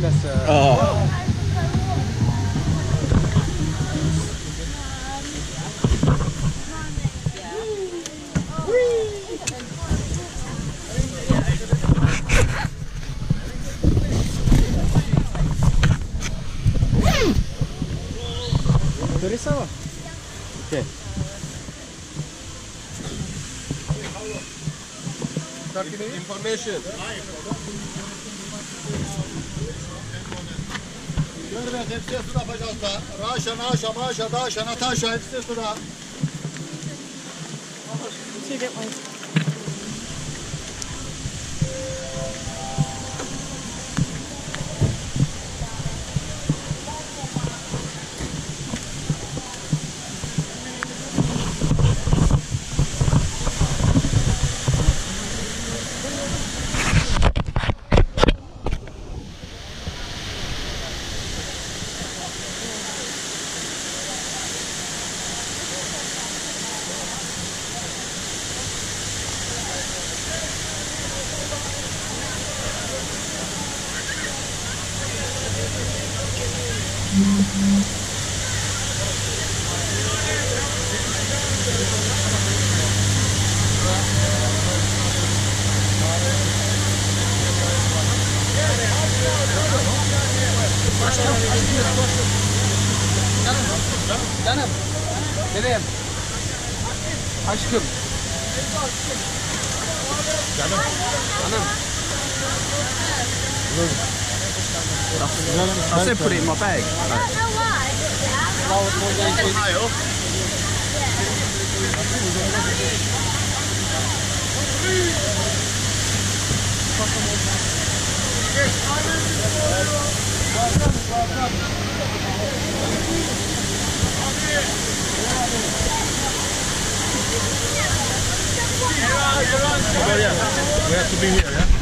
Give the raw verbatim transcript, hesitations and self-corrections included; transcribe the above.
that's. Uh, Oh. Teresa? Okay. Information. Görmek hepsi su yapacağız da. Raşa, naşa, maşa, daşa, nataşa hepsi suda. Two different ones. Canım, bebeğim, aşkım. Canım, canım. I said put it in my bag. We have to be here, yeah?